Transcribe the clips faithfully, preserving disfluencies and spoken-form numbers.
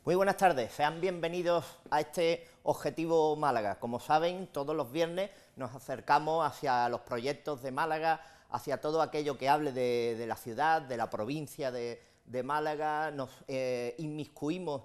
Muy buenas tardes, sean bienvenidos a este Objetivo Málaga. Como saben, todos los viernes nos acercamos hacia los proyectos de Málaga, hacia todo aquello que hable de, de la ciudad, de la provincia de, de Málaga, nos eh, inmiscuimos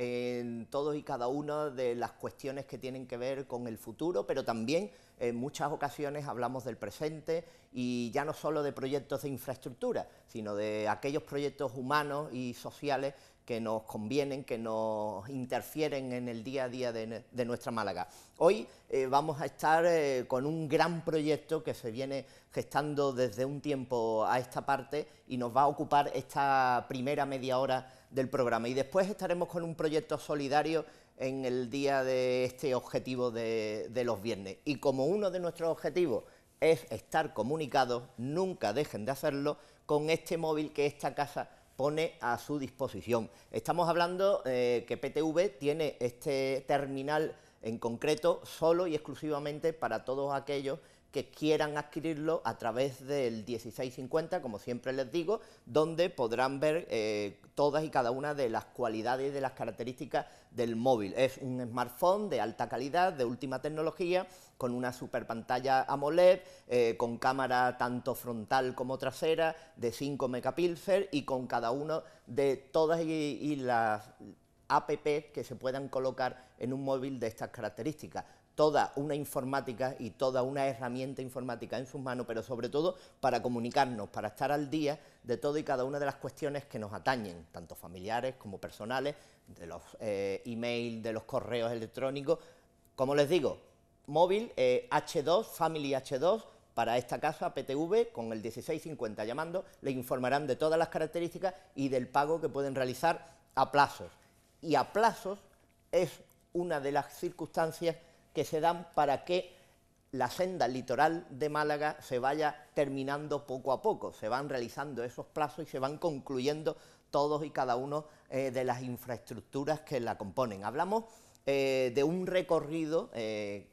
en todos y cada una de las cuestiones que tienen que ver con el futuro, pero también en muchas ocasiones hablamos del presente y ya no solo de proyectos de infraestructura, sino de aquellos proyectos humanos y sociales que nos convienen, que nos interfieren en el día a día de, de nuestra Málaga. Hoy eh, vamos a estar eh, con un gran proyecto que se viene gestando desde un tiempo a esta parte y nos va a ocupar esta primera media hora del programa. Y después estaremos con un proyecto solidario en el día de este objetivo de, de los viernes. Y como uno de nuestros objetivos es estar comunicados, nunca dejen de hacerlo con este móvil que esta casa pone a su disposición. Estamos hablando eh, que P T V tiene este terminal en concreto solo y exclusivamente para todos aquellos que quieran adquirirlo a través del dieciséis cincuenta, como siempre les digo, donde podrán ver eh, todas y cada una de las cualidades y de las características del móvil. Es un smartphone de alta calidad, de última tecnología, con una super pantalla AMOLED, eh, con cámara tanto frontal como trasera, de cinco megapíxeles y con cada uno de todas y, y las app que se puedan colocar en un móvil de estas características. Toda una informática y toda una herramienta informática en sus manos, pero sobre todo para comunicarnos, para estar al día de todo y cada una de las cuestiones que nos atañen, tanto familiares como personales, de los eh, emails, de los correos electrónicos. Como les digo, móvil eh, hache dos, Family hache dos, para esta casa P T V, con el dieciséis cincuenta llamando, le informarán de todas las características y del pago que pueden realizar a plazos. Y a plazos es una de las circunstancias que se dan para que la senda litoral de Málaga se vaya terminando poco a poco, se van realizando esos plazos y se van concluyendo todos y cada uno eh, de las infraestructuras que la componen. Hablamos eh, de un recorrido eh,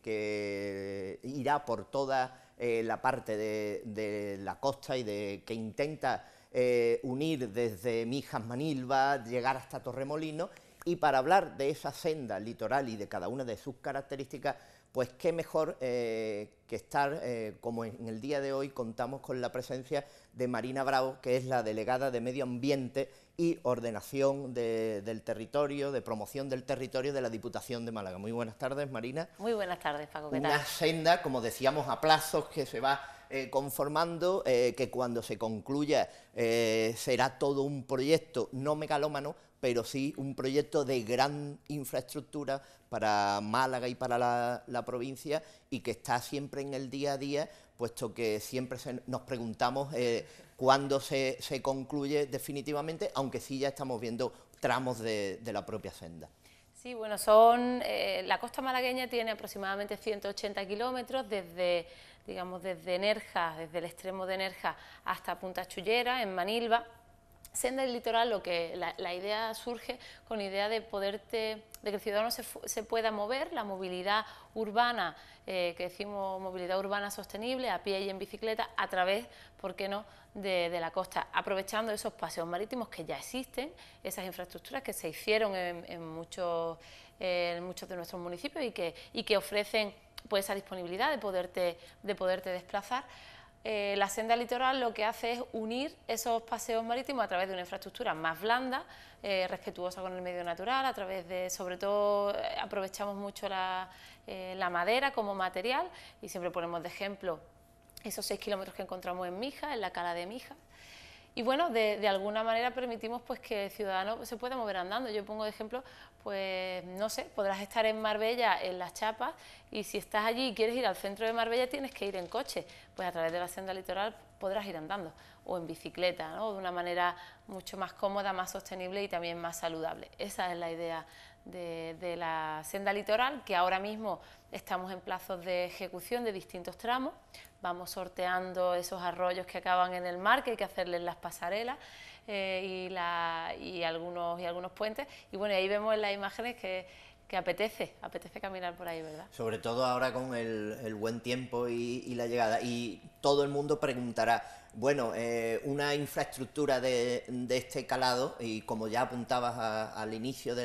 que irá por toda eh, la parte de, de la costa y de, que intenta eh, unir desde Mijas, Manilva, llegar hasta Torremolinos. Y para hablar de esa senda litoral y de cada una de sus características, pues qué mejor eh, que estar, eh, como en el día de hoy contamos con la presencia de Marina Bravo, que es la delegada de Medio Ambiente y Ordenación de, del Territorio, de Promoción del Territorio de la Diputación de Málaga. Muy buenas tardes, Marina. Muy buenas tardes, Paco, ¿qué tal? Una senda, como decíamos, a plazos que se va eh, conformando, eh, que cuando se concluya eh, será todo un proyecto no megalómano, pero sí un proyecto de gran infraestructura para Málaga y para la, la provincia y que está siempre en el día a día, puesto que siempre se, nos preguntamos eh, cuándo se, se concluye definitivamente, aunque sí ya estamos viendo tramos de, de la propia senda. Sí, bueno, son eh, la costa malagueña tiene aproximadamente ciento ochenta kilómetros desde, digamos, desde Nerja, desde el extremo de Nerja hasta Punta Chullera, en Manilva. Senda del litoral, lo que la, la idea surge con la idea de poderte, de que el ciudadano se, se pueda mover, la movilidad urbana, eh, que decimos movilidad urbana sostenible, a pie y en bicicleta, a través, ¿por qué no?, de, de la costa, aprovechando esos paseos marítimos que ya existen, esas infraestructuras que se hicieron en, en, muchos, eh, en muchos de nuestros municipios y que, y que ofrecen pues esa disponibilidad de poderte, de poderte desplazar. Eh, la senda litoral lo que hace es unir esos paseos marítimos a través de una infraestructura más blanda, eh, respetuosa con el medio natural, a través de, sobre todo, eh, aprovechamos mucho la, eh, la madera como material y siempre ponemos de ejemplo esos seis kilómetros que encontramos en Mijas, en la cala de Mijas. Y bueno, de, de alguna manera permitimos pues que el ciudadano se pueda mover andando. Yo pongo de ejemplo, pues no sé, podrás estar en Marbella, en Las Chapas, y si estás allí y quieres ir al centro de Marbella tienes que ir en coche, pues a través de la senda litoral podrás ir andando, o en bicicleta, ¿no?, de una manera mucho más cómoda, más sostenible y también más saludable. Esa es la idea de, de la senda litoral, que ahora mismo estamos en plazos de ejecución de distintos tramos. Vamos sorteando esos arroyos que acaban en el mar, que hay que hacerles las pasarelas eh, y, la, y, algunos, y algunos puentes. Y bueno, ahí vemos en las imágenes que, que apetece, apetece caminar por ahí, ¿verdad? Sobre todo ahora con el, el buen tiempo y, y la llegada. Y todo el mundo preguntará, bueno, eh, una infraestructura de, de este calado, y como ya apuntabas a, al inicio de,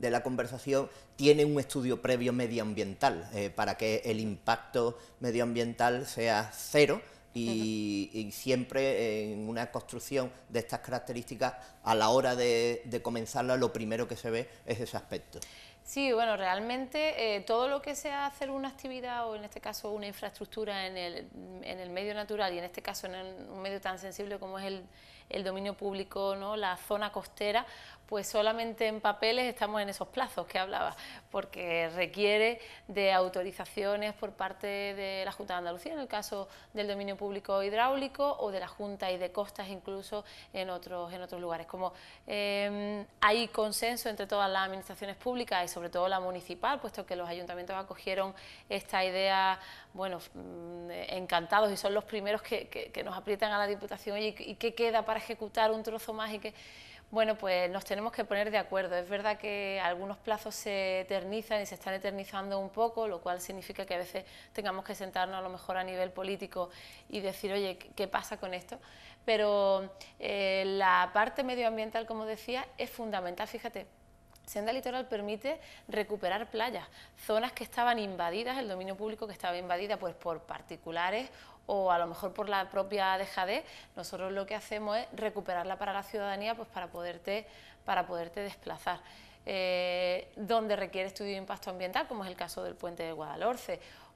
de la conversación, tiene un estudio previo medioambiental eh, para que el impacto medioambiental sea cero. Y, y siempre en una construcción de estas características, a la hora de, de comenzarla, lo primero que se ve es ese aspecto. Sí, bueno, realmente eh, todo lo que sea hacer una actividad o en este caso una infraestructura en el, en el medio natural y en este caso en el, un medio tan sensible como es el, el dominio público, ¿no?, la zona costera, pues solamente en papeles estamos en esos plazos que hablaba, porque requiere de autorizaciones por parte de la Junta de Andalucía, en el caso del dominio público hidráulico, o de la Junta y de Costas incluso en otros, en otros lugares. Como eh, hay consenso entre todas las administraciones públicas y sobre todo la municipal, puesto que los ayuntamientos acogieron esta idea, bueno, encantados, y son los primeros que, que, que nos aprietan a la Diputación, y, y qué queda para ejecutar un trozo más y que... Bueno, pues nos tenemos que poner de acuerdo. Es verdad que algunos plazos se eternizan y se están eternizando un poco, lo cual significa que a veces tengamos que sentarnos a lo mejor a nivel político y decir, oye, ¿qué pasa con esto? Pero eh, la parte medioambiental, como decía, es fundamental. Fíjate, Senda Litoral permite recuperar playas, zonas que estaban invadidas, el dominio público que estaba invadida pues por particulares o a lo mejor por la propia dejadez. Nosotros lo que hacemos es recuperarla para la ciudadanía, pues para poderte, para poderte desplazar. Eh, donde requiere estudio de impacto ambiental, como es el caso del puente de Guadalhorce,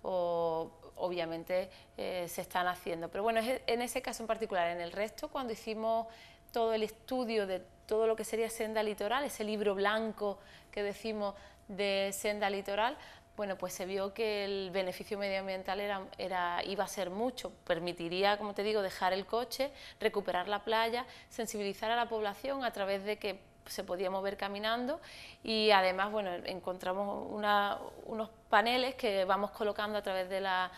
o obviamente eh, se están haciendo. Pero bueno, es en ese caso en particular. En el resto, cuando hicimos todo el estudio de todo lo que sería Senda Litoral, ese libro blanco que decimos de Senda Litoral, bueno, pues se vio que el beneficio medioambiental era, era, iba a ser mucho. Permitiría, como te digo, dejar el coche, recuperar la playa, sensibilizar a la población a través de que se podía mover caminando, y además, bueno, encontramos una, unos paneles que vamos colocando a través de la...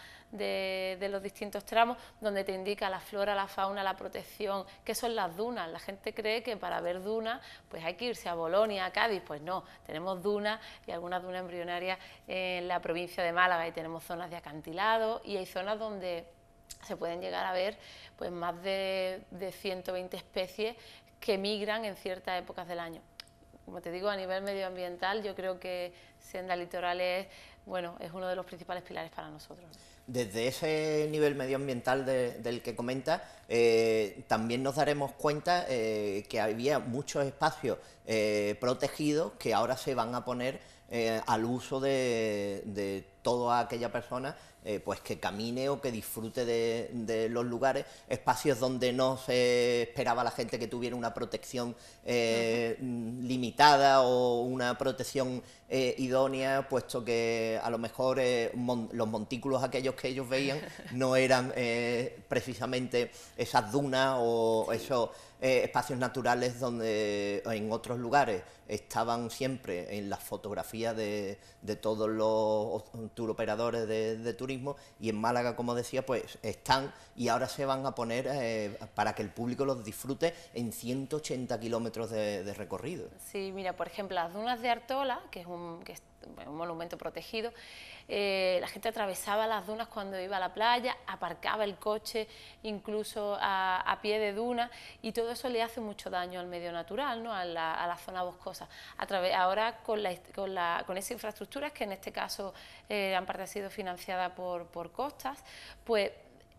De, de los distintos tramos, donde te indica la flora, la fauna, la protección, qué son las dunas. La gente cree que para ver dunas pues hay que irse a Bolonia, a Cádiz. Pues no, tenemos dunas y algunas dunas embrionarias en la provincia de Málaga, y tenemos zonas de acantilado, y hay zonas donde se pueden llegar a ver pues más de, de ciento veinte especies que migran en ciertas épocas del año. Como te digo, a nivel medioambiental, yo creo que Senda Litoral es, bueno, es uno de los principales pilares para nosotros. Desde ese nivel medioambiental de, del que comenta, eh, también nos daremos cuenta eh, que había muchos espacios eh, protegidos que ahora se van a poner eh, al uso de, de toda aquella persona eh, pues que camine o que disfrute de, de los lugares, espacios donde no se esperaba la gente que tuviera una protección eh, uh-huh. limitada o una protección eh, idónea, puesto que a lo mejor eh, mon los montículos aquellos que ellos veían no eran eh, precisamente esas dunas o sí. esos eh, espacios naturales donde en otros lugares estaban siempre en las fotografías de, de todos los turoperadores de, de turismo, y en Málaga, como decía, pues están y ahora se van a poner eh, para que el público los disfrute en ciento ochenta kilómetros de, de recorrido. Sí, mira, por ejemplo, las dunas de Artola, que es un, que es un monumento protegido, eh, la gente atravesaba las dunas cuando iba a la playa, aparcaba el coche incluso a, a pie de duna, y todo eso le hace mucho daño al medio natural, ¿no?, a, la, a la zona boscosa. A través, ahora con, la, con, la, con esas infraestructuras, que en este caso eh, en parte ha sido financiada por, por Costas, pues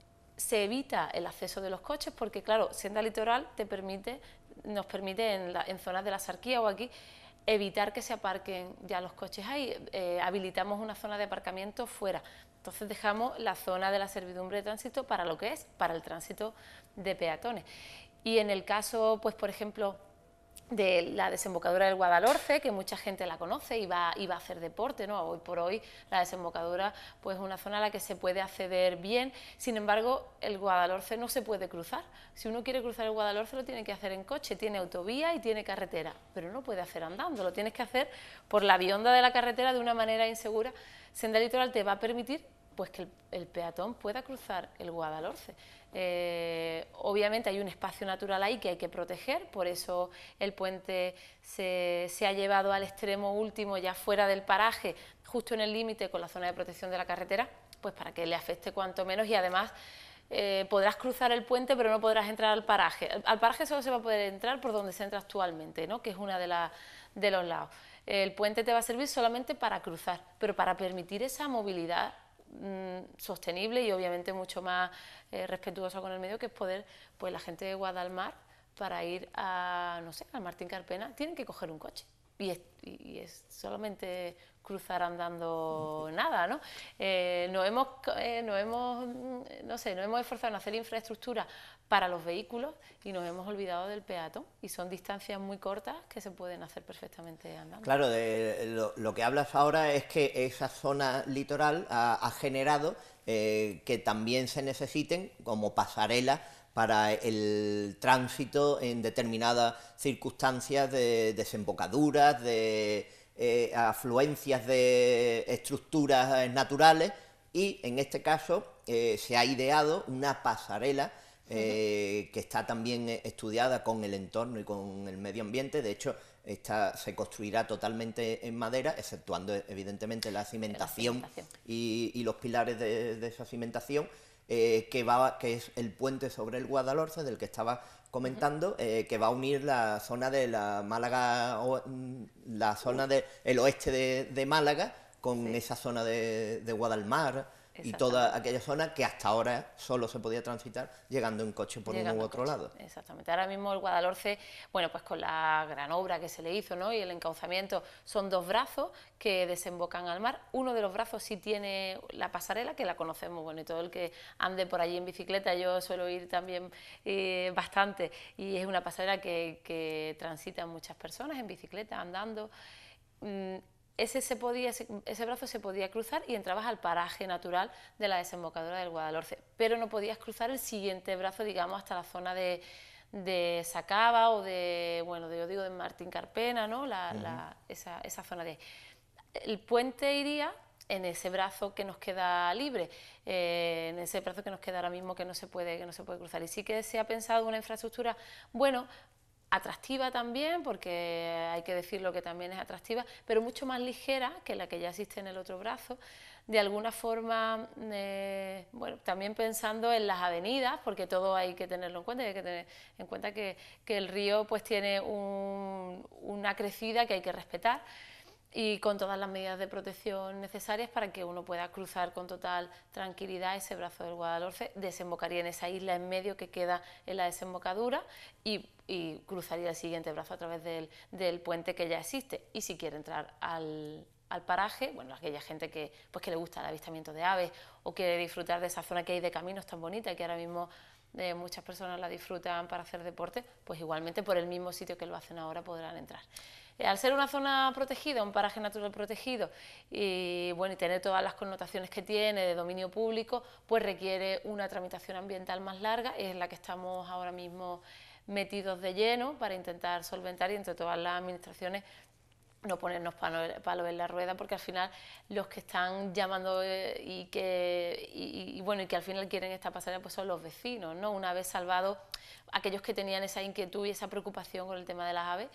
se evita el acceso de los coches, porque claro, Senda Litoral te permite, nos permite en, la, en zonas de la Sarquía o aquí, evitar que se aparquen ya los coches ahí. Eh, habilitamos una zona de aparcamiento fuera, entonces dejamos la zona de la servidumbre de tránsito para lo que es, para el tránsito de peatones. Y en el caso, pues por ejemplo, de la desembocadura del Guadalhorce, que mucha gente la conoce y va, y va a hacer deporte, ¿no? Hoy por hoy la desembocadura pues es una zona a la que se puede acceder bien. Sin embargo, el Guadalhorce no se puede cruzar. Si uno quiere cruzar el Guadalhorce lo tiene que hacer en coche, tiene autovía y tiene carretera, pero no puede hacer andando, lo tienes que hacer por la bionda de la carretera de una manera insegura. Senda Litoral te va a permitir pues que el, el peatón pueda cruzar el Guadalhorce. Eh, obviamente hay un espacio natural ahí que hay que proteger, por eso el puente se, se ha llevado al extremo último, ya fuera del paraje, justo en el límite con la zona de protección de la carretera, pues para que le afecte cuanto menos, y además eh, podrás cruzar el puente pero no podrás entrar al paraje. Al paraje solo se va a poder entrar por donde se entra actualmente, ¿no?, que es una de, la, de los lados. el puente te va a servir solamente para cruzar, pero para permitir esa movilidad mmm, sostenible y obviamente mucho más eh, respetuosa con el medio, que es poder, pues la gente de Guadalmar, para ir a, no sé, al Martín Carpena, tienen que coger un coche. Y es, y es solamente cruzar andando nada, ¿no? Eh, nos hemos, eh, nos hemos, no sé, nos hemos esforzado en hacer infraestructura para los vehículos y nos hemos olvidado del peatón, y son distancias muy cortas que se pueden hacer perfectamente andando. Claro, de, lo, lo que hablas ahora es que esa zona litoral ha, ha generado eh, que también se necesiten como pasarelas para el tránsito en determinadas circunstancias de desembocaduras, de eh, afluencias de estructuras naturales, y en este caso eh, se ha ideado una pasarela eh, uh-huh. que está también estudiada con el entorno y con el medio ambiente. De hecho, esta se construirá totalmente en madera, exceptuando evidentemente la cimentación, la cimentación. Y, y los pilares de, de esa cimentación. Eh, que, va, que es el puente sobre el Guadalhorce, del que estaba comentando, eh, que va a unir la zona de la Málaga, o, la zona del oeste de, de Málaga, con sí. esa zona de, de Guadalmar y toda aquella zona que hasta ahora solo se podía transitar llegando en coche por llegando uno u otro coche. lado. Exactamente. Ahora mismo el Guadalhorce, bueno, pues con la gran obra que se le hizo, ¿no?, y el encauzamiento, son dos brazos que desembocan al mar. Uno de los brazos sí tiene la pasarela, que la conocemos, bueno, y todo el que ande por allí en bicicleta, yo suelo ir también eh, bastante, y es una pasarela que, que transitan muchas personas en bicicleta, andando. Mm, Ese, se podía, ese, ese brazo se podía cruzar y entrabas al paraje natural de la desembocadura del Guadalhorce, pero no podías cruzar el siguiente brazo, digamos, hasta la zona de, de Sacaba o de, bueno, de, yo digo, de Martín Carpena, ¿no? La, uh-huh. la, esa, esa zona de ahí. El puente iría en ese brazo que nos queda libre, eh, en ese brazo que nos queda ahora mismo que no se puede, que no se puede cruzar. Y sí que se ha pensado una infraestructura, bueno, atractiva también, porque hay que decirlo que también es atractiva, pero mucho más ligera que la que ya existe en el otro brazo, de alguna forma, eh, bueno, también pensando en las avenidas, porque todo hay que tenerlo en cuenta, y hay que tener en cuenta que, que el río pues tiene un, una crecida que hay que respetar, y con todas las medidas de protección necesarias para que uno pueda cruzar con total tranquilidad ese brazo del Guadalhorce. Desembocaría en esa isla en medio que queda en la desembocadura y, y cruzaría el siguiente brazo a través del, del puente que ya existe. Y si quiere entrar al, al paraje, bueno, aquella gente que, pues, que le gusta el avistamiento de aves o quiere disfrutar de esa zona que hay de caminos tan bonita, que ahora mismo eh, muchas personas la disfrutan para hacer deporte, pues igualmente por el mismo sitio que lo hacen ahora podrán entrar. Al ser una zona protegida, un paraje natural protegido, y bueno, y tener todas las connotaciones que tiene de dominio público, pues requiere una tramitación ambiental más larga, es la que estamos ahora mismo metidos de lleno para intentar solventar, y entre todas las administraciones no ponernos palos en la rueda, porque al final los que están llamando eh, y que y, y bueno y que al final quieren esta pasarela pues son los vecinos, ¿no? Una vez salvados aquellos que tenían esa inquietud y esa preocupación con el tema de las aves,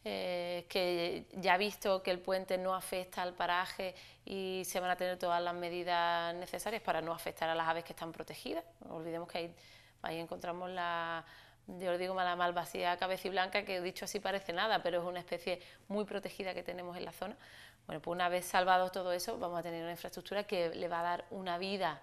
eh, que ya visto que el puente no afecta al paraje y se van a tener todas las medidas necesarias para no afectar a las aves que están protegidas. No olvidemos que ahí, ahí encontramos la yo le digo la malvasía cabeciblanca, que dicho así parece nada, pero es una especie muy protegida que tenemos en la zona. Bueno, pues una vez salvado todo eso, vamos a tener una infraestructura que le va a dar una vida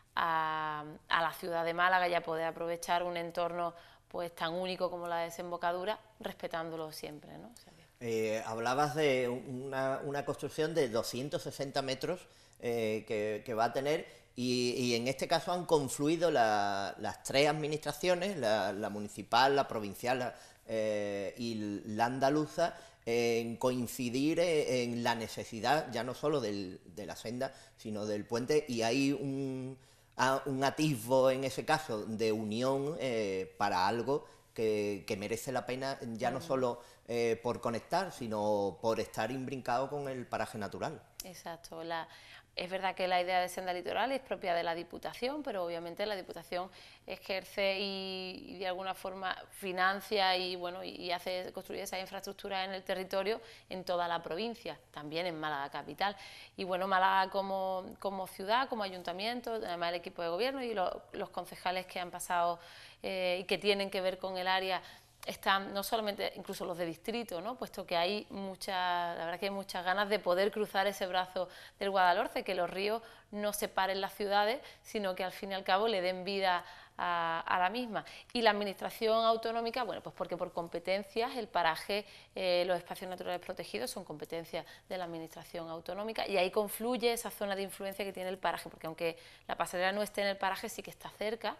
a, a la ciudad de Málaga y a poder aprovechar un entorno pues tan único como la desembocadura, respetándolo siempre, ¿no? O sea, que... eh, hablabas de una, una construcción de doscientos sesenta metros eh, que, que va a tener. Y, y en este caso han confluido la, las tres administraciones, la, la municipal, la provincial la, eh, y la andaluza, en coincidir en la necesidad ya no solo del, de la senda, sino del puente, y hay un, un atisbo en ese caso de unión eh, para algo que, que merece la pena, ya no solo eh, por conectar, sino por estar imbrincado con el paraje natural. Exacto. La... Es verdad que la idea de senda litoral es propia de la Diputación, pero obviamente la Diputación ejerce y, y de alguna forma financia y, bueno, y hace construir esa infraestructura en el territorio en toda la provincia, también en Málaga capital. Y bueno, Málaga como, como ciudad, como ayuntamiento, además el equipo de gobierno y lo, los concejales que han pasado eh, y que tienen que ver con el área, están no solamente incluso los de distrito, ¿no? Puesto que hay mucha, la verdad que hay muchas ganas de poder cruzar ese brazo del Guadalhorce, que los ríos no separen las ciudades, sino que al fin y al cabo le den vida a, a la misma. Y la administración autonómica, bueno, pues porque por competencias el paraje, eh, los espacios naturales protegidos son competencias de la administración autonómica, y ahí confluye esa zona de influencia que tiene el paraje, porque aunque la pasarela no esté en el paraje, sí que está cerca.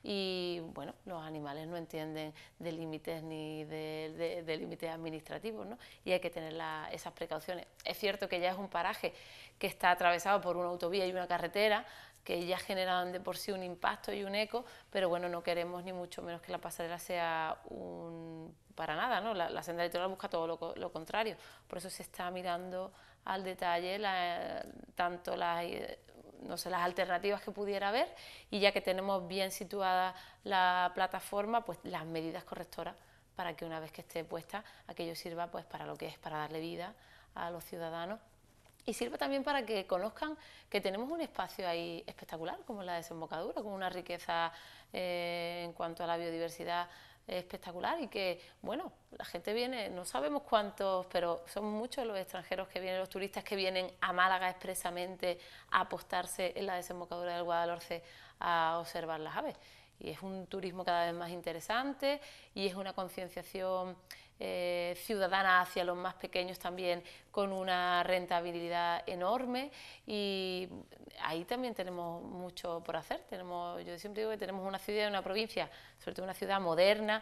Y bueno, los animales no entienden de límites ni de, de, de límites administrativos, ¿no? Y hay que tener la, esas precauciones. Es cierto que ya es un paraje que está atravesado por una autovía y una carretera, que ya generan de por sí un impacto y un eco, pero bueno, no queremos ni mucho menos que la pasarela sea un... para nada, ¿no? La, la senda litoral busca todo lo, lo contrario, por eso se está mirando al detalle la, tanto las... no sé, las alternativas que pudiera haber, y ya que tenemos bien situada la plataforma, pues las medidas correctoras para que una vez que esté puesta, aquello sirva pues para lo que es, para darle vida a los ciudadanos, y sirve también para que conozcan que tenemos un espacio ahí espectacular, como la desembocadura, con una riqueza eh, en cuanto a la biodiversidad espectacular, y que, bueno, la gente viene, no sabemos cuántos, pero son muchos los extranjeros que vienen, los turistas que vienen a Málaga expresamente a apostarse en la desembocadura del Guadalhorce a observar las aves. Y es un turismo cada vez más interesante, y es una concienciación eh, ciudadana hacia los más pequeños también, con una rentabilidad enorme, y ahí también tenemos mucho por hacer. Tenemos, yo siempre digo que tenemos una ciudad y una provincia, sobre todo una ciudad moderna,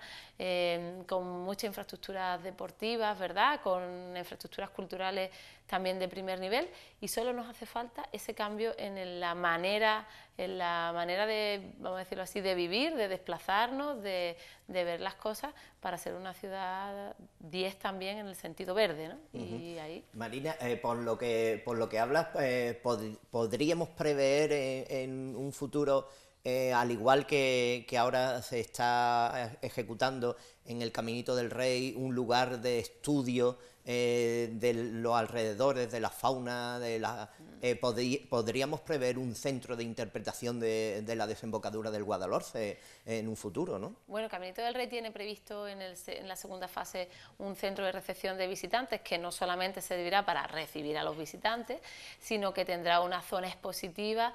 eh, con muchas infraestructuras deportivas, ¿verdad?, con infraestructuras culturales también de primer nivel, y solo nos hace falta ese cambio en la manera, en la manera de, vamos a decirlo así, de vivir, de desplazarnos, de, de ver las cosas, para ser una ciudad diez también en el sentido verde, ¿no? Uh-huh. Y ahí... Marina, eh, por lo que por lo que hablas, eh, pod podríamos prever en, en un futuro, eh, al igual que, que ahora se está ejecutando en el Caminito del Rey, un lugar de estudio eh, de los alrededores, de la fauna, de la, eh, podrí, podríamos prever un centro de interpretación de, de la desembocadura del Guadalhorce en un futuro, ¿no? Bueno, Caminito del Rey tiene previsto en, el, en la segunda fase un centro de recepción de visitantes, que no solamente servirá para recibir a los visitantes, sino que tendrá una zona expositiva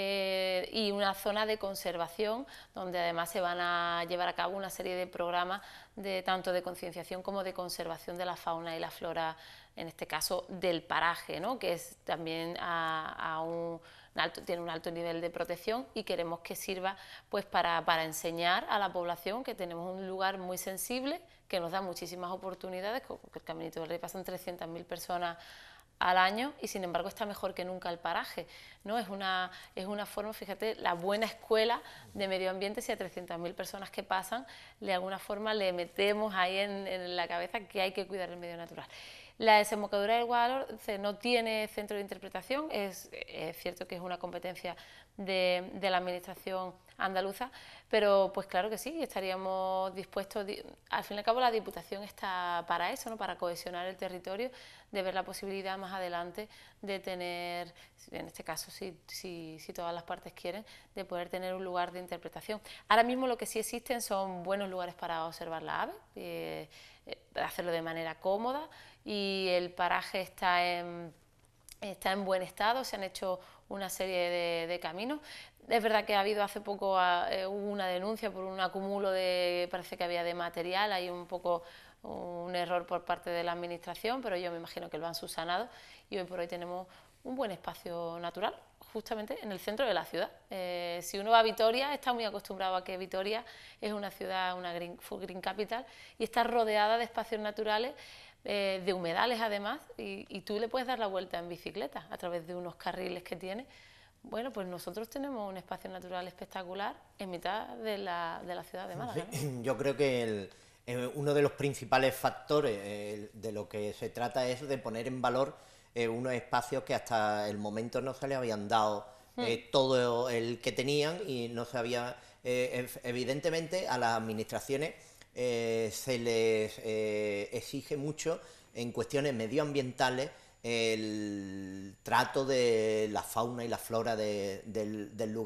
eh, y una zona de conservación, donde además se van a llevar a cabo una serie de programas de tanto de concienciación como de conservación de la fauna y la flora, en este caso del paraje, ¿no?, que es también a, a un, un alto, tiene un alto nivel de protección, y queremos que sirva pues para, para enseñar a la población que tenemos un lugar muy sensible, que nos da muchísimas oportunidades, porque el Caminito del Rey pasan trescientas mil personas al año, y sin embargo está mejor que nunca el paraje, ¿no? Es una, es una forma, fíjate, la buena escuela de medio ambiente, si a trescientas mil personas que pasan, de alguna forma le metemos ahí en, en la cabeza que hay que cuidar el medio natural. La desembocadura del Guadalhorce no tiene centro de interpretación, es, es cierto que es una competencia de, de la administración andaluza, pero pues claro que sí, estaríamos dispuestos, al fin y al cabo la Diputación está para eso, ¿no?, para cohesionar el territorio, de ver la posibilidad más adelante de tener, en este caso si, si, si todas las partes quieren, de poder tener un lugar de interpretación. Ahora mismo lo que sí existen son buenos lugares para observar la ave, eh, eh, hacerlo de manera cómoda, y el paraje está en, está en buen estado, se han hecho una serie de, de caminos. Es verdad que ha habido hace poco eh, hubo una denuncia por un acumulo de, parece que había de material, hay un poco un error por parte de la administración, pero yo me imagino que lo han subsanado, y hoy por hoy tenemos un buen espacio natural, justamente en el centro de la ciudad. Eh, si uno va a Vitoria, está muy acostumbrado a que Vitoria es una ciudad, una green, full green capital, y está rodeada de espacios naturales, eh, de humedales además, y, y tú le puedes dar la vuelta en bicicleta a través de unos carriles que tiene. Bueno, pues nosotros tenemos un espacio natural espectacular en mitad de la, de la ciudad de Málaga, ¿no? Yo creo que el, eh, uno de los principales factores eh, de lo que se trata es de poner en valor eh, unos espacios que hasta el momento no se les habían dado eh, mm. todo el que tenían, y no se había, eh, evidentemente a las administraciones eh, se les eh, exige mucho en cuestiones medioambientales el trato de la fauna y la flora de, del, del lugar,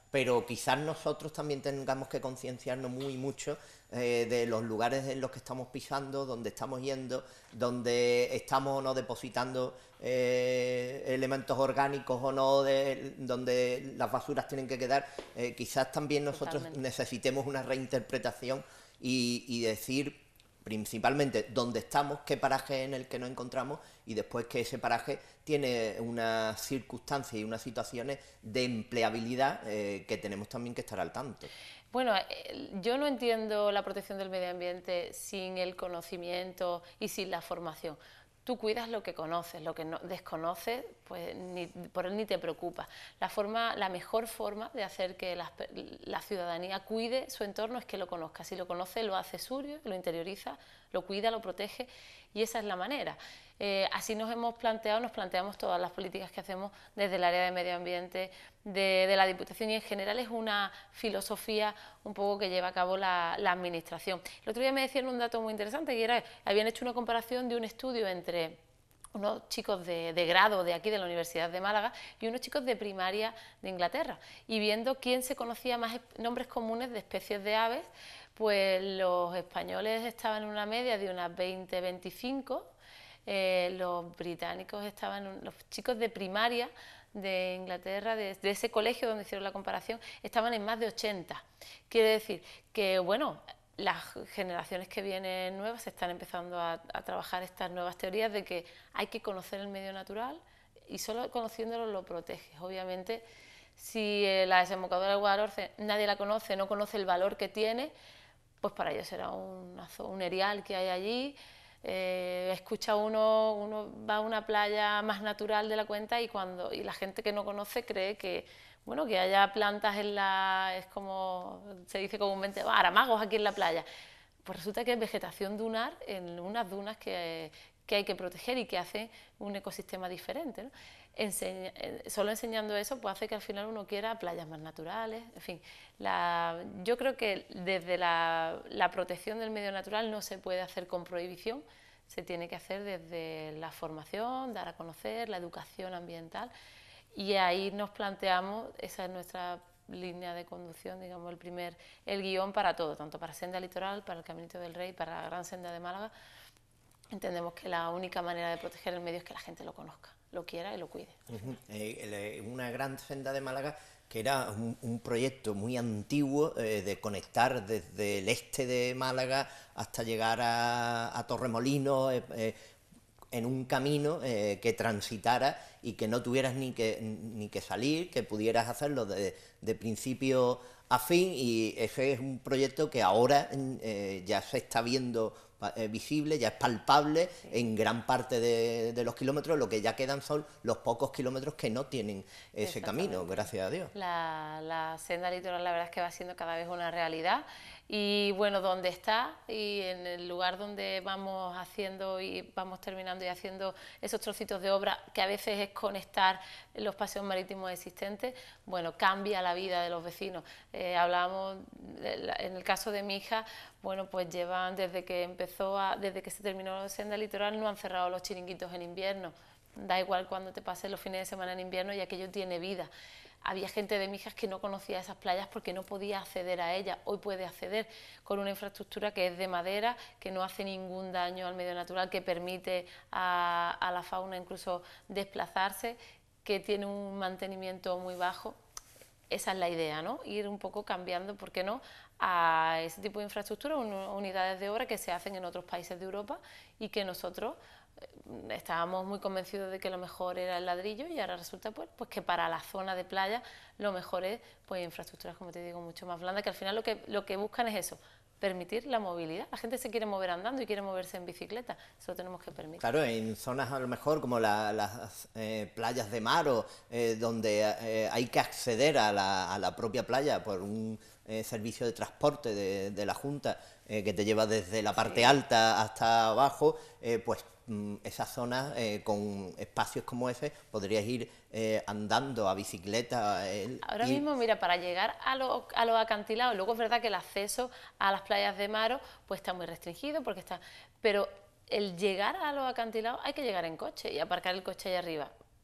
pero quizás nosotros también tengamos que concienciarnos muy mucho eh, de los lugares en los que estamos pisando, donde estamos yendo, donde estamos o no depositando eh, elementos orgánicos o no, de, donde las basuras tienen que quedar. Eh, quizás también nosotros Totalmente. necesitemos una reinterpretación y, y decir principalmente dónde estamos, qué paraje en el que nos encontramos, y después que ese paraje tiene unas circunstancias y unas situaciones de empleabilidad eh, que tenemos también que estar al tanto. Bueno, yo no entiendo la protección del medio ambiente sin el conocimiento y sin la formación. Tú cuidas lo que conoces, lo que no, desconoces, pues ni, por él ni te preocupas. La, forma, la mejor forma de hacer que la, la ciudadanía cuide su entorno es que lo conozca. Si lo conoce, lo hace suyo, lo interioriza, lo cuida, lo protege, y esa es la manera. Eh, así nos hemos planteado, nos planteamos todas las políticas que hacemos desde el área de medio ambiente, de, de la Diputación, y en general es una filosofía un poco que lleva a cabo la, la Administración. El otro día me decían un dato muy interesante, que era, habían hecho una comparación de un estudio entre unos chicos de, de grado de aquí de la Universidad de Málaga y unos chicos de primaria de Inglaterra, y viendo quién se conocía más nombres comunes de especies de aves, pues los españoles estaban en una media de unas veinte, veinticinco, eh, los británicos estaban, los chicos de primaria de Inglaterra, de, de ese colegio donde hicieron la comparación, estaban en más de ochenta. Quiere decir que, bueno, las generaciones que vienen nuevas están empezando a, a trabajar estas nuevas teorías de que hay que conocer el medio natural y solo conociéndolo lo proteges. Obviamente, si la desembocadura del Guadalhorce nadie la conoce, no conoce el valor que tiene, pues para ellos será un, un erial que hay allí. Eh, escucha uno, uno va a una playa más natural de la cuenta, y cuando y la gente que no conoce cree que, bueno, que haya plantas en la, es como se dice comúnmente, oh, aramagos aquí en la playa. Pues resulta que es vegetación dunar en unas dunas que, que hay que proteger y que hace un ecosistema diferente, ¿no? Enseña, solo enseñando eso pues hace que al final uno quiera playas más naturales, en fin. La, yo creo que desde la, la protección del medio natural no se puede hacer con prohibición, se tiene que hacer desde la formación, dar a conocer, la educación ambiental, y ahí nos planteamos, esa es nuestra línea de conducción, digamos, el primer, el guión para todo, tanto para Senda Litoral, para el Caminito del Rey, para la Gran Senda de Málaga. Entendemos que la única manera de proteger el medio es que la gente lo conozca, lo quiera y lo cuide. Uh-huh. eh, una Gran Senda de Málaga que era un, un proyecto muy antiguo eh, de conectar desde el este de Málaga hasta llegar a, a Torremolinos, eh, eh, en un camino eh, que transitara y que no tuvieras ni que, ni que salir, que pudieras hacerlo de, de principio a fin, y ese es un proyecto que ahora eh, ya se está viendo eh, visible, ya es palpable, sí, en gran parte de, de los kilómetros. Lo que ya quedan son los pocos kilómetros que no tienen ese camino, gracias a Dios. La, la senda litoral, la verdad es que va siendo cada vez una realidad, y bueno, donde está y en el lugar donde vamos haciendo y vamos terminando y haciendo esos trocitos de obra, que a veces es conectar los paseos marítimos existentes, bueno, cambia la vida de los vecinos. Eh, hablábamos, de, en el caso de mi hija, bueno, pues llevan desde que empezó, a, desde que se terminó la senda litoral, no han cerrado los chiringuitos en invierno. Da igual cuando te pases los fines de semana en invierno, y aquello tiene vida. Había gente de Mijas que no conocía esas playas porque no podía acceder a ellas. Hoy puede acceder con una infraestructura que es de madera, que no hace ningún daño al medio natural, que permite a, a la fauna incluso desplazarse, que tiene un mantenimiento muy bajo. Esa es la idea, ¿no? Ir un poco cambiando, ¿por qué no?, a ese tipo de infraestructura, unidades de obra que se hacen en otros países de Europa y que nosotros estábamos muy convencidos de que lo mejor era el ladrillo, y ahora resulta pues, pues que para la zona de playa lo mejor es pues infraestructuras, como te digo, mucho más blandas, que al final lo que, lo que buscan es eso, permitir la movilidad. La gente se quiere mover andando y quiere moverse en bicicleta, eso lo tenemos que permitir. Claro, en zonas a lo mejor como la, las eh, playas de mar, o eh, donde eh, hay que acceder a la, a la propia playa por un eh, servicio de transporte de, de la Junta eh, que te lleva desde la parte, sí, alta hasta abajo, eh, pues mm, esas zonas eh, con espacios como ese podrías ir eh, andando a bicicleta. Eh, Ahora ir... mismo, mira, para llegar a los a los acantilados, luego es verdad que el acceso a las playas de Maro pues está muy restringido, porque está, pero el llegar a los acantilados hay que llegar en coche y aparcar el coche ahí arriba.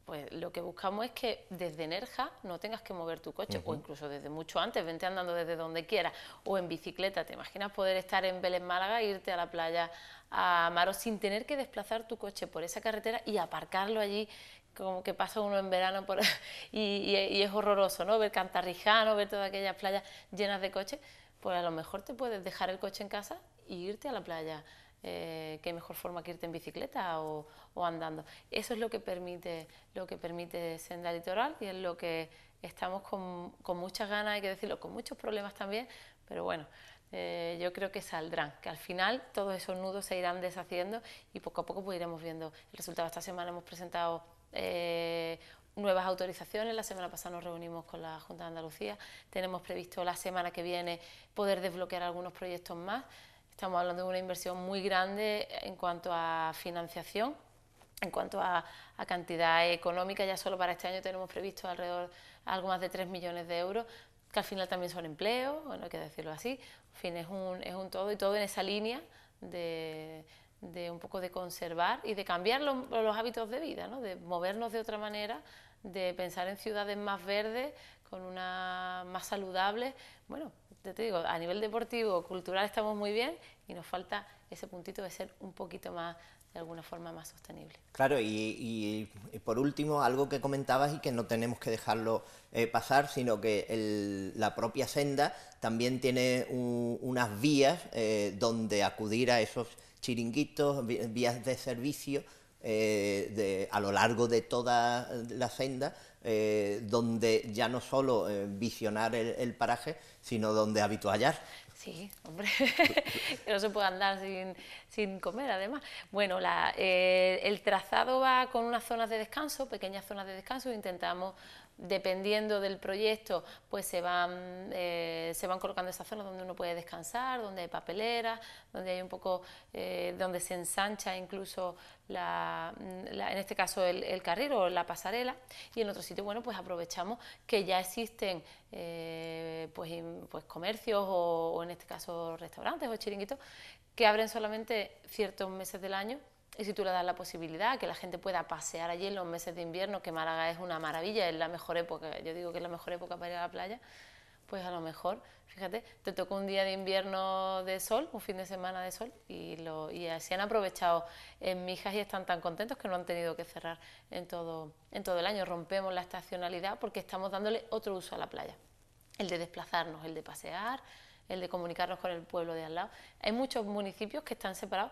pues lo que buscamos es que desde Nerja no tengas que mover tu coche, uh-huh. o incluso desde mucho antes, vente andando desde donde quieras, o en bicicleta. ¿Te imaginas poder estar en Vélez, Málaga, e irte a la playa a Amaro sin tener que desplazar tu coche por esa carretera y aparcarlo allí, como que pasa uno en verano por, y, y, y es horroroso, ¿no? Ver Cantarrijano, ver todas aquellas playas llenas de coches? Pues a lo mejor te puedes dejar el coche en casa y irte a la playa. Eh, qué mejor forma que irte en bicicleta o, o andando. Eso es lo que permite, lo que permite Senda Litoral, y es lo que estamos con, con muchas ganas, hay que decirlo, con muchos problemas también, pero bueno, eh, yo creo que saldrán, que al final todos esos nudos se irán deshaciendo y poco a poco pues iremos viendo el resultado. Esta semana hemos presentado eh, nuevas autorizaciones, la semana pasada nos reunimos con la Junta de Andalucía, tenemos previsto la semana que viene poder desbloquear algunos proyectos más. Estamos hablando de una inversión muy grande en cuanto a financiación, en cuanto a, a cantidad económica. Ya solo para este año tenemos previsto alrededor algo más de tres millones de euros, que al final también son empleos, bueno, hay que decirlo así. En fin, es un, es un todo, y todo en esa línea de, de un poco de conservar y de cambiar los, los hábitos de vida, ¿no? De movernos de otra manera, de pensar en ciudades más verdes, con una más saludables. Bueno, te digo, a nivel deportivo, cultural estamos muy bien y nos falta ese puntito de ser un poquito más, de alguna forma, más sostenible. Claro, y, y, y por último, algo que comentabas y que no tenemos que dejarlo eh, pasar, sino que el, la propia senda también tiene un, unas vías eh, donde acudir a esos chiringuitos, vías de servicio eh, de, a lo largo de toda la senda, Eh, donde ya no solo eh, visionar el, el paraje, sino donde habituallar. Sí, hombre, que no se puede andar sin, sin comer, además. Bueno, la, eh, el trazado va con unas zonas de descanso, pequeñas zonas de descanso. Intentamos, dependiendo del proyecto, pues se van, eh, se van colocando esas zonas donde uno puede descansar, donde hay papeleras, donde hay un poco, eh, donde se ensancha incluso, la, la, en este caso, el, el carril o la pasarela. Y en otro sitio, bueno, pues aprovechamos que ya existen eh, pues, pues comercios o, o en este caso restaurantes o chiringuitos que abren solamente ciertos meses del año. Y si tú le das la posibilidad que la gente pueda pasear allí en los meses de invierno, que Málaga es una maravilla, es la mejor época, yo digo que es la mejor época para ir a la playa, pues a lo mejor, fíjate, te tocó un día de invierno de sol, un fin de semana de sol, y, lo, y así han aprovechado en Mijas y están tan contentos que no han tenido que cerrar en todo, en todo el año. Rompemos la estacionalidad porque estamos dándole otro uso a la playa, el de desplazarnos, el de pasear, el de comunicarnos con el pueblo de al lado. Hay muchos municipios que están separados.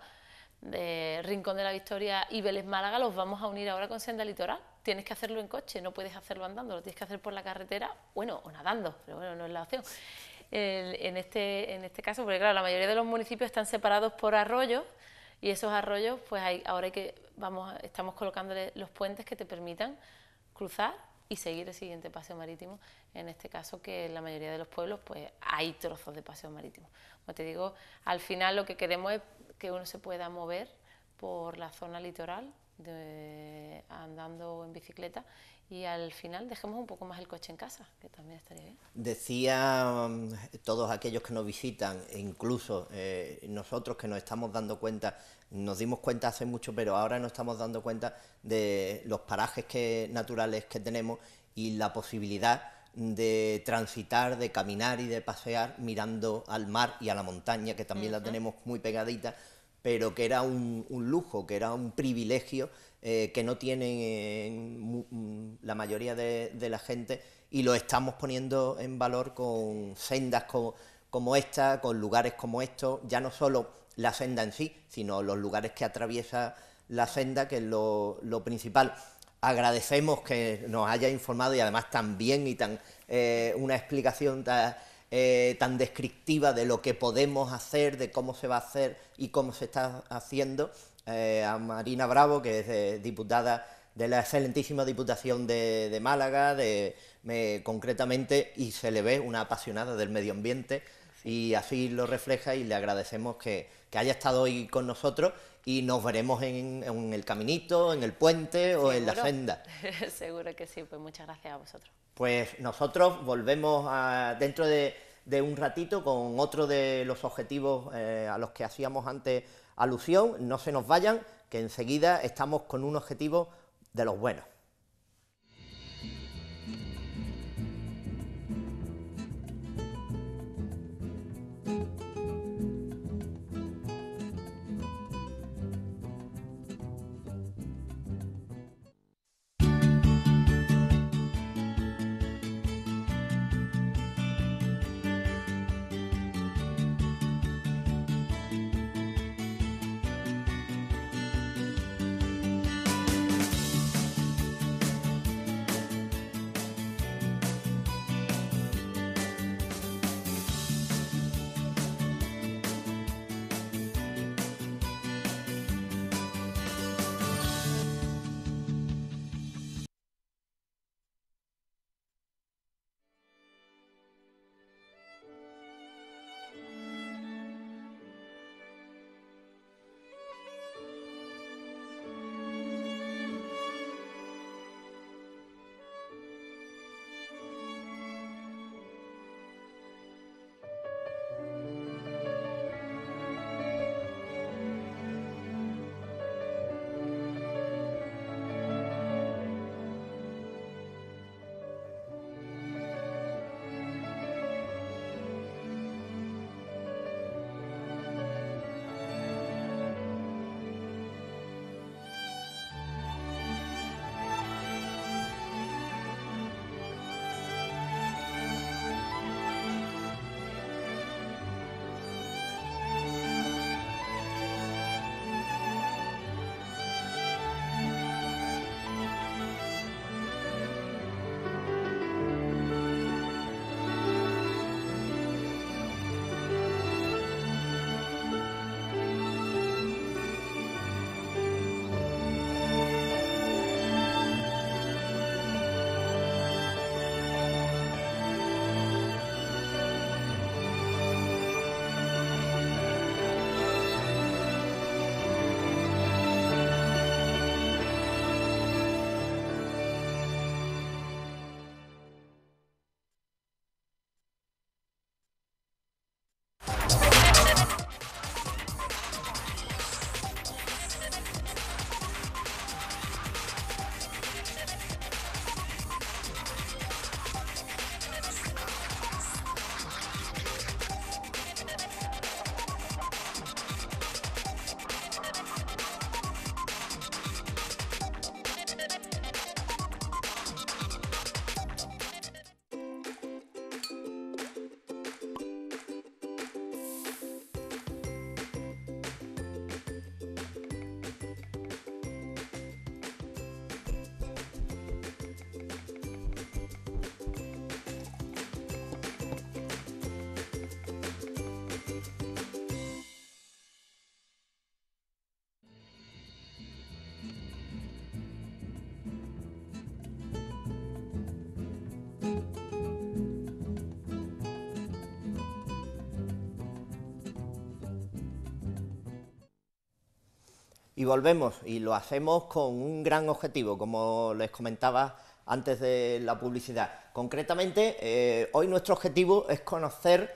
De Rincón de la Victoria y Vélez, Málaga, los vamos a unir ahora con Senda Litoral. Tienes que hacerlo en coche, no puedes hacerlo andando, lo tienes que hacer por la carretera, bueno, o nadando, pero bueno, no es la opción. El, en, este, en este caso, porque claro, la mayoría de los municipios están separados por arroyos, y esos arroyos, pues hay, ahora hay que, vamos, estamos colocándole los puentes que te permitan cruzar y seguir el siguiente paseo marítimo. En este caso, que en la mayoría de los pueblos, pues hay trozos de paseo marítimo. Como te digo, al final lo que queremos es que uno se pueda mover por la zona litoral, de, andando o en bicicleta, y al final dejemos un poco más el coche en casa, que también estaría bien. Decía um, todos aquellos que nos visitan, e incluso eh, nosotros que nos estamos dando cuenta, nos dimos cuenta hace mucho, pero ahora nos estamos dando cuenta de los parajes que, naturales que tenemos y la posibilidad de transitar, de caminar y de pasear mirando al mar y a la montaña, que también uh-huh. la tenemos muy pegadita, pero que era un, un lujo, que era un privilegio eh, que no tienen eh, la mayoría de, de la gente, y lo estamos poniendo en valor con sendas como, como esta, con lugares como estos, ya no solo la senda en sí, sino los lugares que atraviesa la senda, que es lo, lo principal. Agradecemos que nos haya informado, y además tan bien y tan eh, una explicación tan, eh, tan descriptiva de lo que podemos hacer, de cómo se va a hacer y cómo se está haciendo, eh, a Marina Bravo, que es eh, diputada de la excelentísima Diputación de, de Málaga, de, me, concretamente, y se le ve una apasionada del medio ambiente, y así lo refleja, y le agradecemos que, que haya estado hoy con nosotros, y nos veremos en, en el caminito, en el puente o en la senda. Seguro que sí, pues muchas gracias a vosotros. Pues nosotros volvemos a, dentro de, de un ratito con otro de los objetivos eh, a los que hacíamos antes alusión. No se nos vayan, que enseguida estamos con un objetivo de los buenos. Y volvemos, y lo hacemos con un gran objetivo, como les comentaba antes de la publicidad. Concretamente, eh, hoy nuestro objetivo es conocer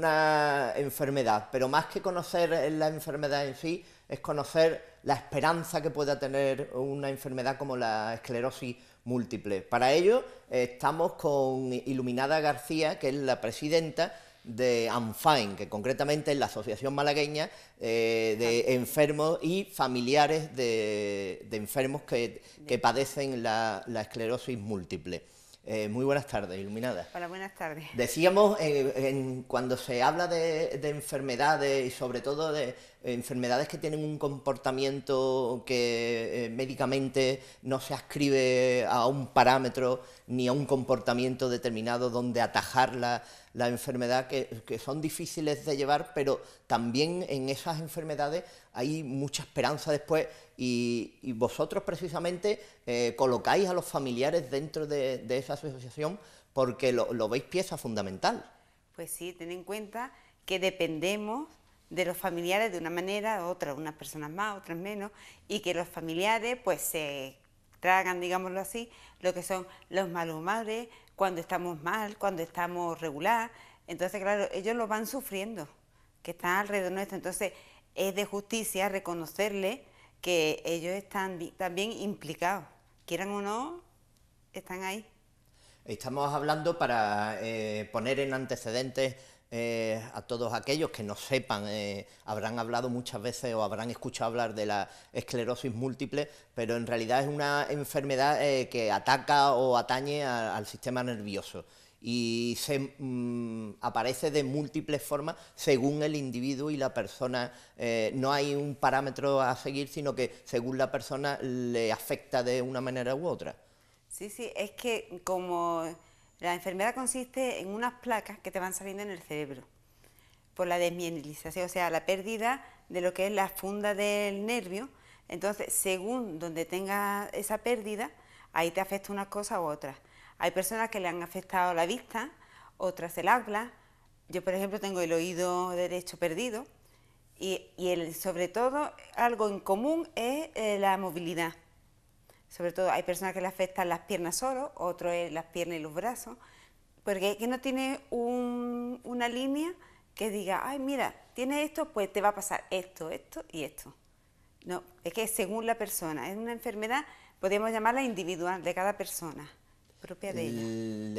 una enfermedad, pero más que conocer la enfermedad en sí, es conocer la esperanza que pueda tener una enfermedad como la esclerosis múltiple. Para ello, eh, estamos con Iluminada García, que es la presidenta de ANFAEN, que concretamente es la Asociación Malagueña eh, de Enfermos y Familiares de, de enfermos que, que padecen la, la esclerosis múltiple. Eh, muy buenas tardes, Iluminada. Hola, buenas tardes. Decíamos, eh, en, cuando se habla de, de enfermedades y sobre todo de enfermedades que tienen un comportamiento que eh, médicamente no se ascribe a un parámetro ni a un comportamiento determinado donde atajar la, la enfermedad, que, que son difíciles de llevar, pero también en esas enfermedades hay mucha esperanza después y, y vosotros precisamente eh, colocáis a los familiares dentro de, de esa asociación porque lo, lo veis pieza fundamental. Pues sí, ten en cuenta que dependemos de los familiares de una manera, otras, unas personas más, otras menos, y que los familiares pues se tragan, digámoslo así, lo que son los malhumores, cuando estamos mal, cuando estamos regular. Entonces, claro, ellos lo van sufriendo, que están alrededor nuestro. Entonces, es de justicia reconocerles que ellos están también implicados, quieran o no, están ahí. Estamos hablando para eh, poner en antecedentes eh, a todos aquellos que no sepan, eh, habrán hablado muchas veces o habrán escuchado hablar de la esclerosis múltiple, pero en realidad es una enfermedad eh, que ataca o atañe a, al sistema nervioso y se mmm, aparece de múltiples formas según el individuo y la persona. Eh, no hay un parámetro a seguir, sino que según la persona le afecta de una manera u otra. Sí, sí, es que como la enfermedad consiste en unas placas que te van saliendo en el cerebro por la desmielinización, o sea, la pérdida de lo que es la funda del nervio. Entonces, según donde tengas esa pérdida, ahí te afecta unas cosas u otras. Hay personas que le han afectado la vista, otras el habla. Yo, por ejemplo, tengo el oído derecho perdido y, y el, sobre todo algo en común es eh, la movilidad. Sobre todo hay personas que le afectan las piernas solo, otros es las piernas y los brazos, porque es que no tiene un, una línea que diga, ay, mira, tienes esto, pues te va a pasar esto, esto y esto. No, es que según la persona, es una enfermedad, podríamos llamarla individual, de cada persona, propia de ella. El,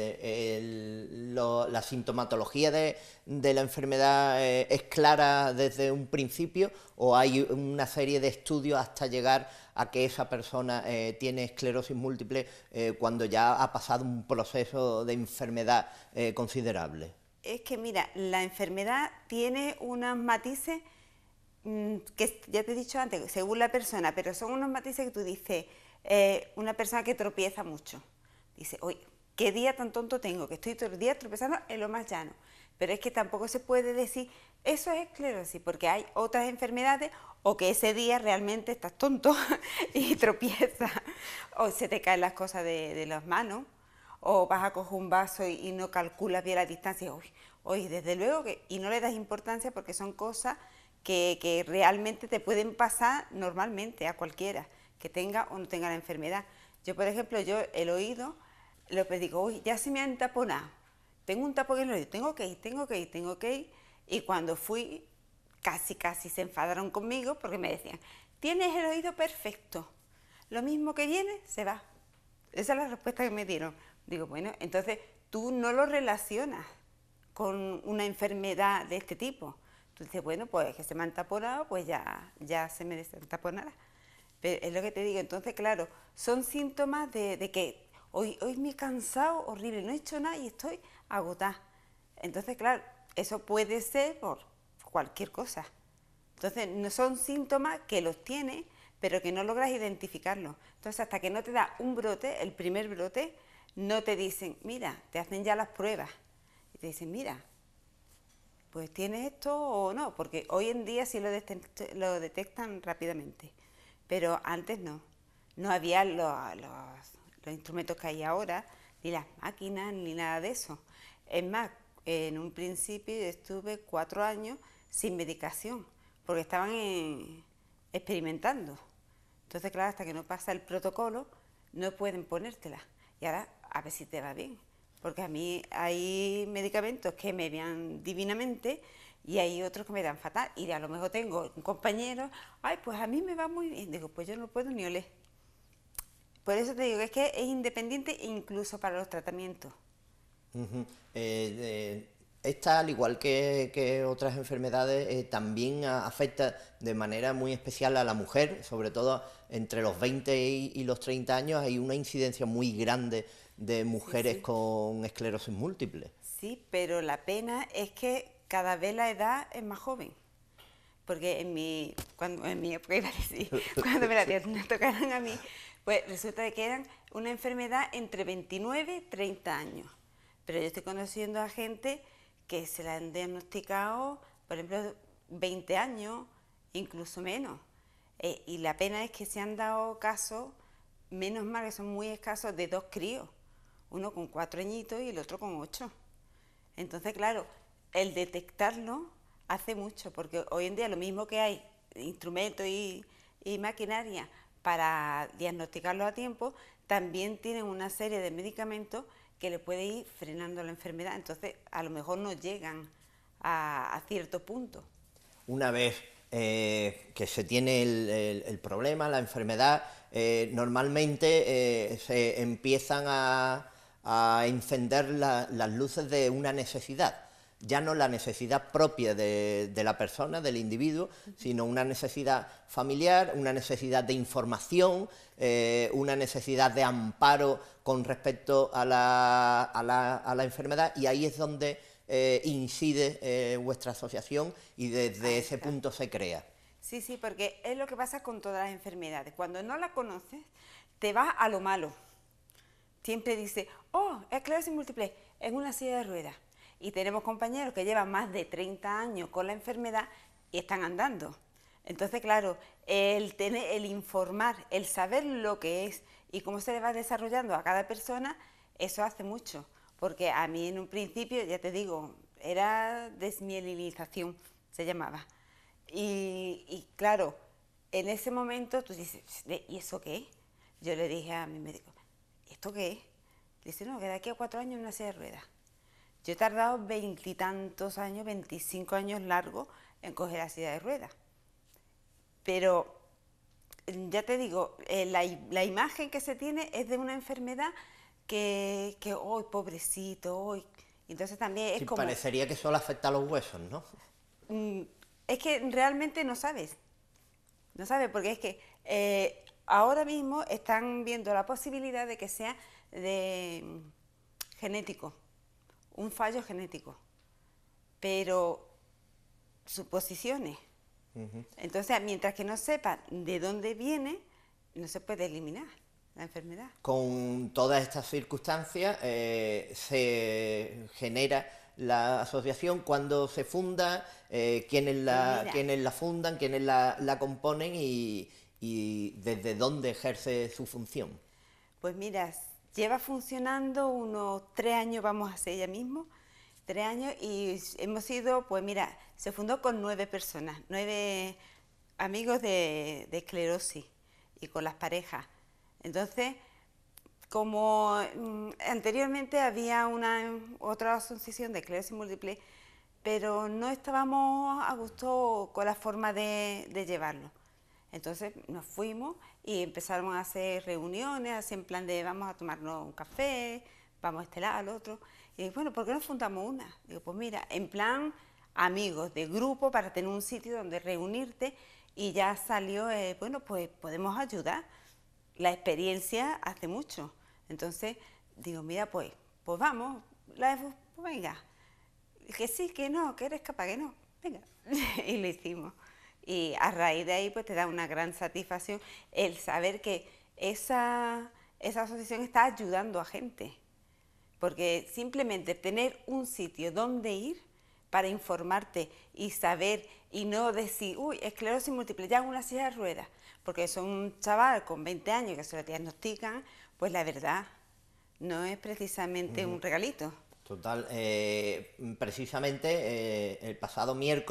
el, lo, la sintomatología de, de la enfermedad eh, es clara desde un principio o hay una serie de estudios hasta llegar a que esa persona eh, tiene esclerosis múltiple eh, cuando ya ha pasado un proceso de enfermedad eh, considerable. Es que mira, la enfermedad tiene unos matices mmm, que ya te he dicho antes, según la persona, pero son unos matices que tú dices, eh, una persona que tropieza mucho. Dice, oye, ¿qué día tan tonto tengo? Que estoy todo el día tropezando en lo más llano. Pero es que tampoco se puede decir, eso es esclerosis, porque hay otras enfermedades o que ese día realmente estás tonto y tropiezas, o se te caen las cosas de, de las manos, o vas a coger un vaso y, y no calculas bien la distancia. Uy, oye, desde luego que, y no le das importancia porque son cosas que, que realmente te pueden pasar normalmente a cualquiera, que tenga o no tenga la enfermedad. Yo, por ejemplo, yo el oído, lo que digo, uy, ya se me han taponado, tengo un tapón en el oído, tengo que ir, tengo que ir, tengo que ir, y cuando fui, casi, casi se enfadaron conmigo porque me decían, tienes el oído perfecto, lo mismo que viene, se va. Esa es la respuesta que me dieron. Digo, bueno, entonces tú no lo relacionas con una enfermedad de este tipo. Tú dices, bueno, pues que se me han taponado, pues ya, ya se me destaponará. Pero es lo que te digo, entonces, claro, son síntomas de, de que hoy, hoy me he cansado horrible, no he hecho nada y estoy agotada. Entonces, claro, eso puede ser por cualquier cosa. Entonces, no son síntomas que los tienes, pero que no logras identificarlos. Entonces, hasta que no te da un brote, el primer brote, no te dicen, mira, te hacen ya las pruebas. Y te dicen, mira, pues tienes esto o no, porque hoy en día sí lo, detect lo detectan rápidamente. Pero antes no, no había los, los, los instrumentos que hay ahora, ni las máquinas, ni nada de eso. Es más, en un principio estuve cuatro años sin medicación, porque estaban en, experimentando. Entonces, claro, hasta que no pasa el protocolo, no pueden ponértela. Y ahora, a ver si te va bien. Porque a mí hay medicamentos que me van divinamente y hay otros que me dan fatal. Y a lo mejor tengo un compañero, ay, pues a mí me va muy bien. Digo, pues yo no puedo ni oler. Por eso te digo que es que es independiente incluso para los tratamientos. Uh-huh. eh, eh, esta, al igual que, que otras enfermedades, eh, también a, afecta de manera muy especial a la mujer, sobre todo entre los veinte y, y los treinta años hay una incidencia muy grande de mujeres sí, sí. con esclerosis múltiple. Sí, pero la pena es que cada vez la edad es más joven. Porque en mi, cuando, en mi época iba a decir, cuando me la tocaran a mí, pues resulta que eran una enfermedad entre veintinueve y treinta años. Pero yo estoy conociendo a gente que se la han diagnosticado, por ejemplo, veinte años, incluso menos. Eh, y la pena es que se han dado casos, menos mal que son muy escasos, de dos críos. Uno con cuatro añitos y el otro con ocho. Entonces, claro, el detectarlo hace mucho, porque hoy en día lo mismo que hay instrumentos y, y maquinaria para diagnosticarlo a tiempo, también tienen una serie de medicamentos que le puede ir frenando la enfermedad. Entonces, a lo mejor no llegan a, a cierto punto. Una vez eh, que se tiene el, el, el problema, la enfermedad, eh, normalmente eh, se empiezan a, a encender la, las luces de una necesidad. Ya no la necesidad propia de, de la persona, del individuo, sino una necesidad familiar, una necesidad de información, eh, una necesidad de amparo con respecto a la, a la, a la enfermedad, y ahí es donde eh, incide eh, vuestra asociación y desde ese punto se crea. Sí, sí, porque es lo que pasa con todas las enfermedades. Cuando no la conoces, te vas a lo malo. Siempre dice, oh, esclerosis múltiple, en una silla de ruedas. Y tenemos compañeros que llevan más de treinta años con la enfermedad y están andando. Entonces, claro, el, tener, el informar, el saber lo que es y cómo se le va desarrollando a cada persona, eso hace mucho. Porque a mí en un principio, ya te digo, era desmielinización, se llamaba. Y, y claro, en ese momento tú dices, ¿y eso qué es? Yo le dije a mi médico, ¿esto qué es? Dice, no, que de aquí a cuatro años en una silla de ruedas. Yo he tardado veintitantos años, veinticinco años largos en coger la silla de ruedas. Pero, ya te digo, eh, la, la imagen que se tiene es de una enfermedad que, que ¡oh, pobrecito! Oh. Entonces también es sí, como... parecería que solo afecta a los huesos, ¿no? Mm, es que realmente no sabes. No sabes, porque es que eh, ahora mismo están viendo la posibilidad de que sea de mm, genético. Un fallo genético, pero suposiciones. Uh-huh. Entonces, mientras que no sepa de dónde viene, no se puede eliminar la enfermedad. Con todas estas circunstancias eh, se genera la asociación. Cuando se funda, eh, quiénes, la, quiénes la fundan, quiénes la, la componen y, y desde dónde ejerce su función. Pues mira, lleva funcionando unos tres años, vamos a hacer ya mismo, tres años, y hemos sido, pues mira, se fundó con nueve personas, nueve amigos de, de esclerosis y con las parejas. Entonces, como mmm, anteriormente había una otra asociación de esclerosis múltiple, pero no estábamos a gusto con la forma de, de llevarlo. Entonces nos fuimos y empezaron a hacer reuniones, así en plan de vamos a tomarnos un café, vamos a este lado, al otro. Y bueno, ¿por qué no fundamos una? Digo, pues mira, en plan amigos, de grupo, para tener un sitio donde reunirte, y ya salió, eh, bueno, pues podemos ayudar. La experiencia hace mucho. Entonces digo, mira, pues, pues vamos, la, pues venga, que sí, que no, que eres capaz, que no, venga. Y lo hicimos. Y a raíz de ahí pues te da una gran satisfacción el saber que esa, esa asociación está ayudando a gente. Porque simplemente tener un sitio donde ir para informarte y saber y no decir, uy, esclerosis múltiple, ya en una silla de ruedas, porque son un chaval con veinte años que se lo diagnostican, pues la verdad no es precisamente uh-huh. un regalito. Total, eh, precisamente eh, el pasado miércoles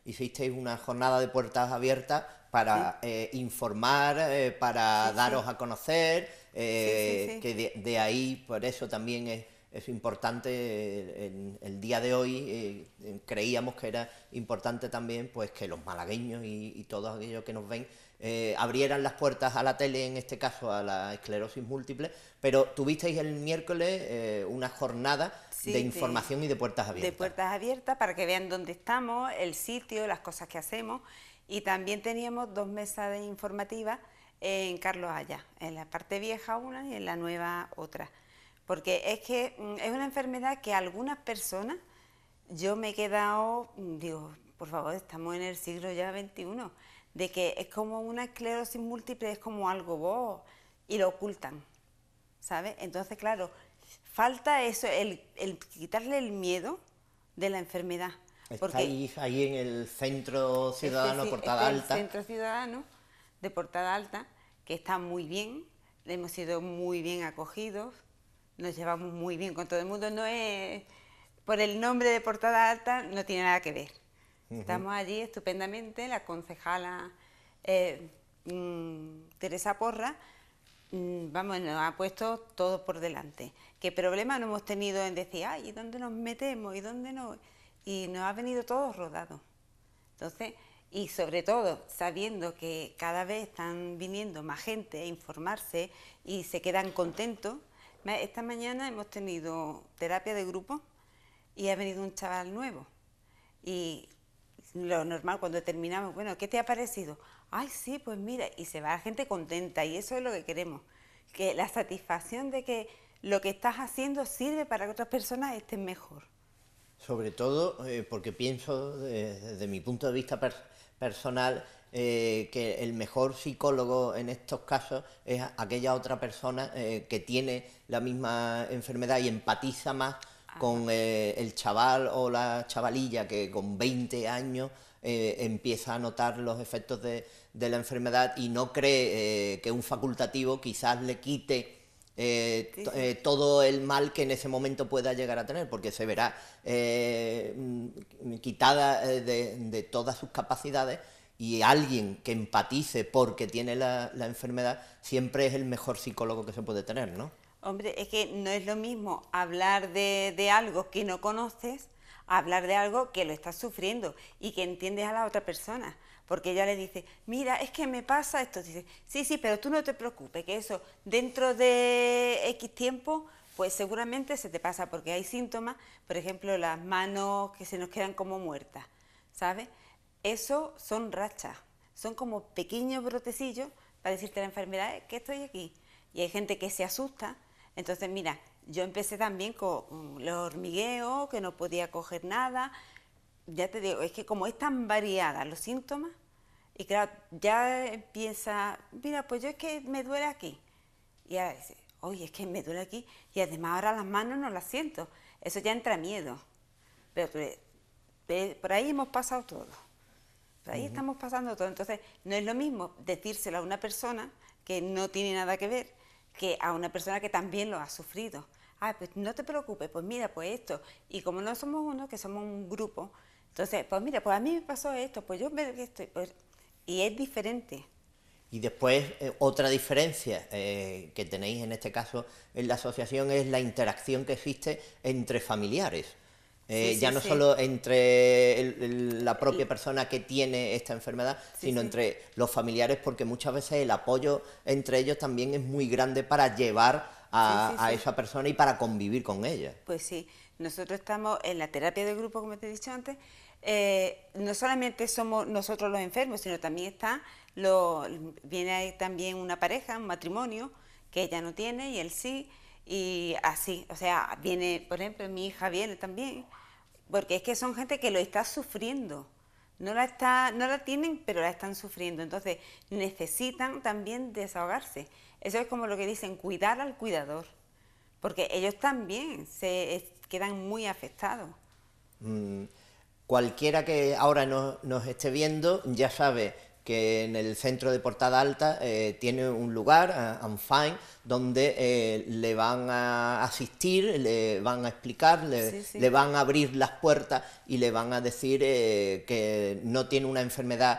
hicisteis una jornada de puertas abiertas para sí. eh, informar, eh, para sí, daros sí. a conocer, eh, sí, sí, sí. que de, de ahí, por eso también es, es importante, el, el día de hoy eh, creíamos que era importante también pues que los malagueños y, y todos aquellos que nos ven eh, abrieran las puertas a la tele, en este caso a la esclerosis múltiple, pero tuvisteis el miércoles eh, una jornada sí, de información de, y de puertas abiertas. De puertas abiertas para que vean dónde estamos, el sitio, las cosas que hacemos, y también teníamos dos mesas de informativas en Carlos Haya, en la parte vieja una y en la nueva otra. Porque es que es una enfermedad que algunas personas, yo me he quedado, digo, por favor, estamos en el siglo ya veintiuno, de que es como una esclerosis múltiple, es como algo vos, y lo ocultan, ¿sabes? Entonces, claro, falta eso, el, el quitarle el miedo de la enfermedad. Estáis ahí en el Centro Ciudadano este, Portada este Alta. El Centro Ciudadano de Portada Alta, que está muy bien, hemos sido muy bien acogidos, nos llevamos muy bien con todo el mundo, no es por el nombre de Portada Alta, no tiene nada que ver. Uh-huh. Estamos allí estupendamente, la concejala eh, mmm, Teresa Porra, mmm, vamos, nos ha puesto todo por delante. ¿Qué problema no hemos tenido en decir, ay, ¿y dónde nos metemos? ¿Y dónde no? Y nos ha venido todo rodado. Entonces, y sobre todo sabiendo que cada vez están viniendo más gente a informarse y se quedan contentos. Esta mañana hemos tenido terapia de grupo y ha venido un chaval nuevo. Y lo normal cuando terminamos, bueno, ¿qué te ha parecido? Ay, sí, pues mira, y se va la gente contenta y eso es lo que queremos. Que la satisfacción de que lo que estás haciendo sirve para que otras personas estén mejor. Sobre todo eh, porque pienso, de, desde mi punto de vista per, personal, eh, que el mejor psicólogo en estos casos es aquella otra persona eh, que tiene la misma enfermedad y empatiza más Ajá. con eh, el chaval o la chavalilla que con veinte años eh, empieza a notar los efectos de, de la enfermedad y no cree eh, que un facultativo quizás le quite Eh, sí, sí. Eh, todo el mal que en ese momento pueda llegar a tener, porque se verá eh, quitada de, de todas sus capacidades, y alguien que empatice porque tiene la, la enfermedad siempre es el mejor psicólogo que se puede tener, ¿no? Hombre, es que no es lo mismo hablar de, de algo que no conoces a hablar de algo que lo estás sufriendo y que entiendes a la otra persona. Porque ella le dice, mira, es que me pasa esto. Dice, sí, sí, pero tú no te preocupes, que eso dentro de X tiempo, pues seguramente se te pasa, porque hay síntomas, por ejemplo, las manos que se nos quedan como muertas, ¿sabes? Eso son rachas, son como pequeños brotecillos para decirte la enfermedad, es que estoy aquí. Y hay gente que se asusta. Entonces, mira, yo empecé también con los hormigueos, que no podía coger nada. Ya te digo, es que como es tan variada los síntomas, y claro, ya empieza, mira, pues yo es que me duele aquí. Y ahora dice, oye, es que me duele aquí, y además ahora las manos no las siento. Eso ya entra miedo. Pero por ahí hemos pasado todo. Por ahí uh-huh. estamos pasando todo. Entonces, no es lo mismo decírselo a una persona que no tiene nada que ver, que a una persona que también lo ha sufrido. Ah, pues no te preocupes, pues mira, pues esto. Y como no somos uno, que somos un grupo, entonces, pues mira, pues a mí me pasó esto, pues yo me estoy, pues, y es diferente. Y después, eh, otra diferencia eh, que tenéis en este caso en la asociación es la interacción que existe entre familiares. Eh, sí, sí, ya no sí. solo entre el, el, la propia persona que tiene esta enfermedad, sí, sino sí. entre los familiares, porque muchas veces el apoyo entre ellos también es muy grande para llevar a, sí, sí, a sí. esa persona y para convivir con ella. Pues sí, nosotros estamos en la terapia de grupo, como te he dicho antes, eh, no solamente somos nosotros los enfermos, sino también está, lo, viene ahí también una pareja, un matrimonio, que ella no tiene y él sí, y así, o sea, viene, por ejemplo, mi hija viene también, porque es que son gente que lo está sufriendo, no la, está, no la tienen, pero la están sufriendo, entonces necesitan también desahogarse. Eso es como lo que dicen, cuidar al cuidador, porque ellos también se es, quedan muy afectados. Mm, cualquiera que ahora no, nos esté viendo ya sabe que en el centro de Portada Alta eh, tiene un lugar, uh, Anfain, donde eh, le van a asistir, le van a explicar, le, sí, sí. le van a abrir las puertas y le van a decir eh, que no tiene una enfermedad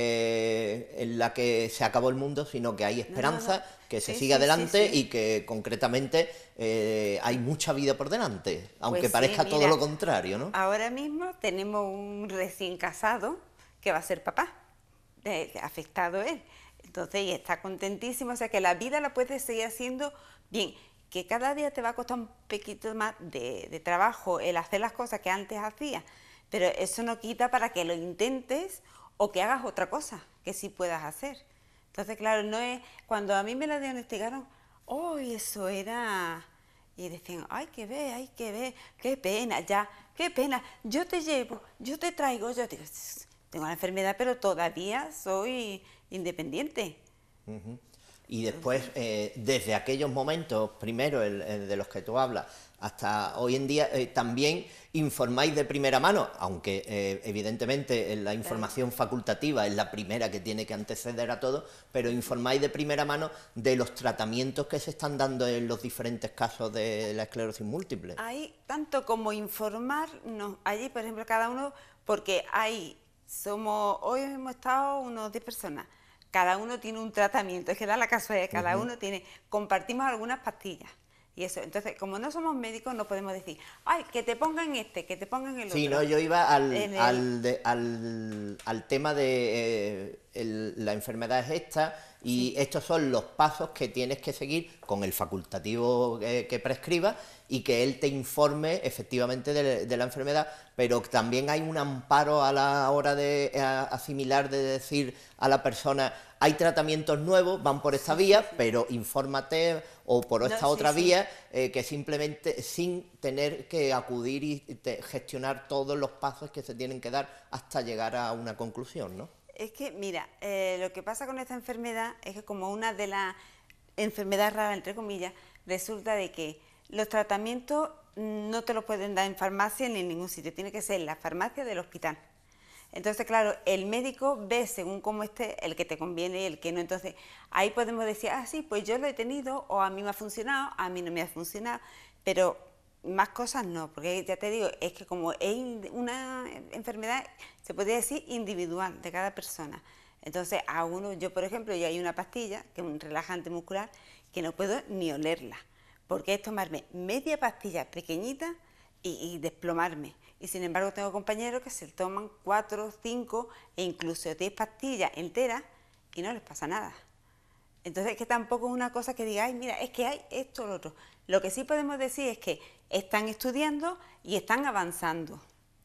eh, en la que se acabó el mundo, sino que hay esperanza, no, no, no. que se sí, siga sí, adelante sí, sí. y que concretamente eh, hay mucha vida por delante, aunque pues parezca sí, mira, todo lo contrario, ¿no? Ahora mismo tenemos un recién casado que va a ser papá. Eh, afectado él, entonces y está contentísimo, o sea que la vida la puedes seguir haciendo bien, que cada día te va a costar un poquito más de, de trabajo el hacer las cosas que antes hacías, pero eso no quita para que lo intentes o que hagas otra cosa que sí puedas hacer. Entonces claro, no es, cuando a mí me la diagnosticaron, oh, eso era, y decían, hay que ver, hay que ver, qué pena, ya, qué pena, yo te llevo, yo te traigo, yo te digo, tengo la enfermedad, pero todavía soy independiente. Uh-huh. Y después, eh, desde aquellos momentos, primero el, el de los que tú hablas, hasta hoy en día, eh, también informáis de primera mano, aunque eh, evidentemente la información facultativa es la primera que tiene que anteceder a todo, pero informáis de primera mano de los tratamientos que se están dando en los diferentes casos de la esclerosis múltiple. Hay tanto como informar, no, allí por ejemplo cada uno, porque hay... Somos, hoy hemos estado unos diez personas, cada uno tiene un tratamiento, es que da la casualidad, cada uh-huh. uno tiene, compartimos algunas pastillas y eso, entonces como no somos médicos no podemos decir, ay, que te pongan este, que te pongan el sí, otro. Sí, no, yo iba al, el... al, de, al, al tema de eh, el, la enfermedad es esta y sí. estos son los pasos que tienes que seguir con el facultativo que, que prescriba y que él te informe efectivamente de, de la enfermedad, pero también hay un amparo a la hora de a, asimilar, de decir a la persona, hay tratamientos nuevos, van por esta sí, vía, sí, sí. pero infórmate o por esta no, otra sí, vía, sí. Eh, que simplemente sin tener que acudir y te, gestionar todos los pasos que se tienen que dar hasta llegar a una conclusión, ¿no? Es que, mira, eh, lo que pasa con esta enfermedad es que como una de las enfermedades raras, entre comillas, resulta de que los tratamientos no te los pueden dar en farmacia ni en ningún sitio, tiene que ser en la farmacia del hospital. Entonces, claro, el médico ve según cómo esté el que te conviene y el que no. Entonces, ahí podemos decir, ah, sí, pues yo lo he tenido, o a mí me ha funcionado, a mí no me ha funcionado, pero más cosas no, porque ya te digo, es que como es una enfermedad, se podría decir individual de cada persona. Entonces, a uno, yo por ejemplo, yo hay una pastilla, que es un relajante muscular, que no puedo ni olerla, porque es tomarme media pastilla pequeñita y, y desplomarme. Y sin embargo tengo compañeros que se toman cuatro, cinco e incluso diez pastillas enteras y no les pasa nada. Entonces es que tampoco es una cosa que diga, ay, mira, es que hay esto o lo otro. Lo que sí podemos decir es que están estudiando y están avanzando,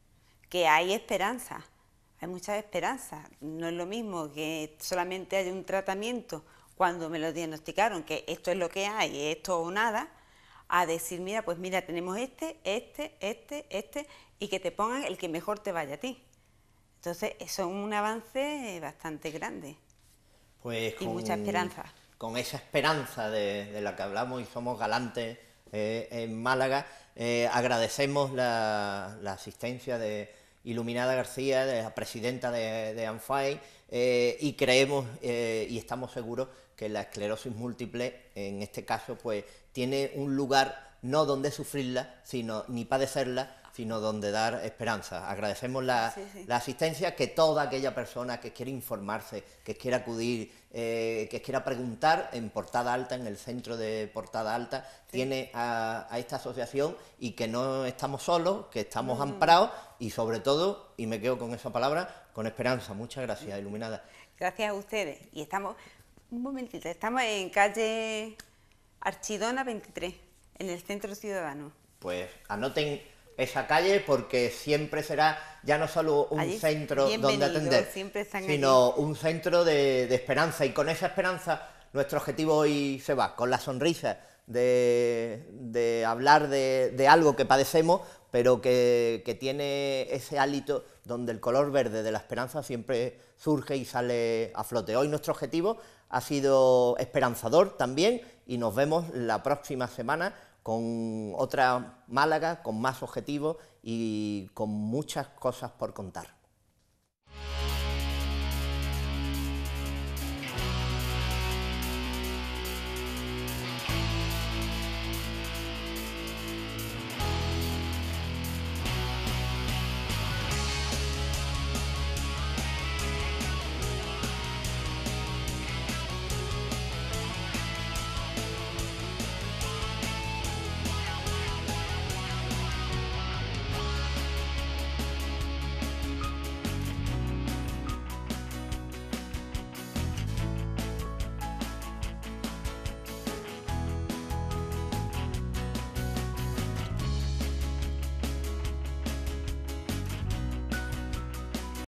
que hay esperanza, hay mucha esperanza. No es lo mismo que solamente haya un tratamiento cuando me lo diagnosticaron, que esto es lo que hay, esto o nada, a decir, mira, pues mira, tenemos este, este, este, este, y que te pongan el que mejor te vaya a ti. Entonces, eso es un avance bastante grande. Pues y con, mucha esperanza. Con esa esperanza de, de la que hablamos y somos galantes eh, en Málaga, eh, agradecemos la, la asistencia de Iluminada García, de la presidenta de, de Anfain, eh, y creemos eh, y estamos seguros que la esclerosis múltiple, en este caso, pues tiene un lugar no donde sufrirla, sino ni padecerla, sino donde dar esperanza. Agradecemos la, sí, sí. la asistencia, que toda aquella persona que quiera informarse, que quiera acudir, eh, que quiera preguntar en Portada Alta, en el centro de Portada Alta, sí. tiene a, a esta asociación y que no estamos solos, que estamos mm. amparados y sobre todo, y me quedo con esa palabra, con esperanza. Muchas gracias, Iluminada. Gracias a ustedes. Y estamos, un momentito, estamos en calle Archidona veintitrés, en el Centro Ciudadano. Pues anoten esa calle, porque siempre será ya no solo un allí, centro donde atender, sino allí. un centro de, de esperanza, y con esa esperanza nuestro objetivo hoy se va, con la sonrisa de, de hablar de, de algo que padecemos, pero que, que tiene ese hálito donde el color verde de la esperanza siempre surge y sale a flote. Hoy nuestro objetivo ha sido esperanzador también, y nos vemos la próxima semana con otra Málaga, con más objetivos y con muchas cosas por contar.